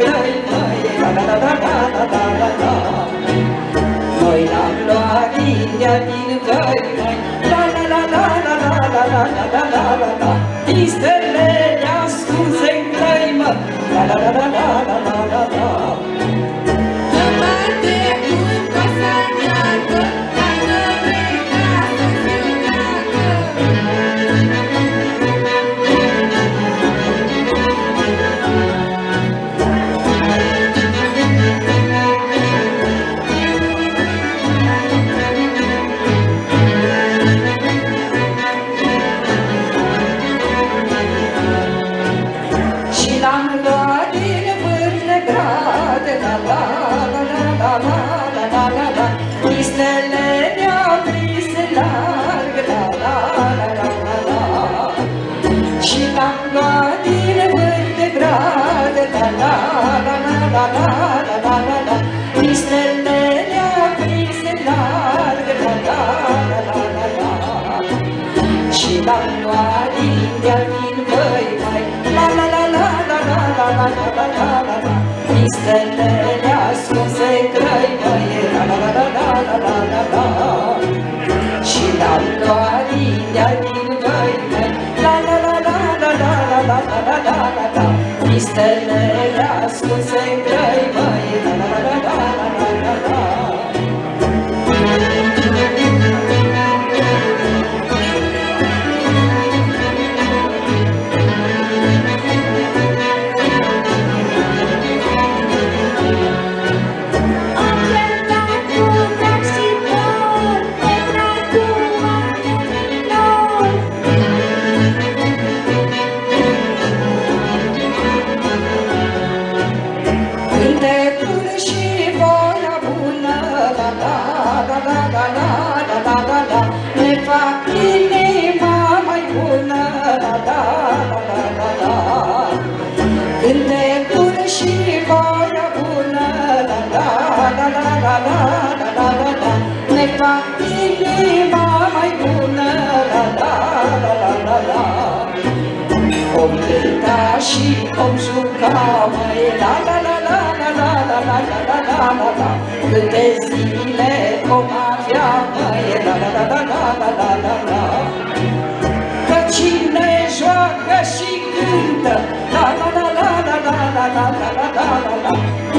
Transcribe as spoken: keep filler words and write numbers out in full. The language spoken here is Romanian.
grăi, măi, la la la la la la la la. Noi l-am luat India din căi, măi, la la la la la la la la la la la la. Din stelele ascunse-n grăi, măi, la la la la la la la la la. Stelele ascunse grăi, măi, la la la la la la la la. Și l-am luat India din văi, măi, la la la la la la la la la la la la. Stelele ascunse grăi, măi, la la la la la la la la la. Ne fac inima mai bună, la la la la la la. Om cânta și om juca, măi, la la la la la la la la la la la la. Câte zile om avea, măi, la la la la la la la la la. Că cine joacă și cântă, la la la la la la la la la la la la.